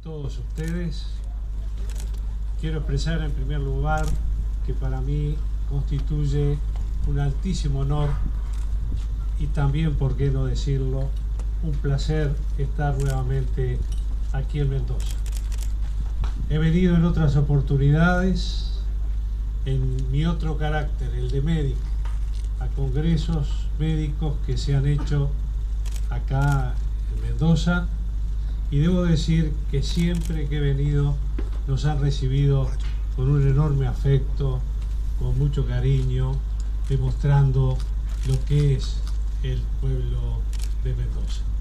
todos ustedes. Quiero expresar en primer lugar que para mí constituye un altísimo honor y también, por qué no decirlo, un placer estar nuevamente aquí en Mendoza. He venido en otras oportunidades, en mi otro carácter, el de médico, a congresos médicos que se han hecho acá en Mendoza, y debo decir que siempre que he venido nos han recibido con un enorme afecto, con mucho cariño, demostrando lo que es el pueblo de Mendoza.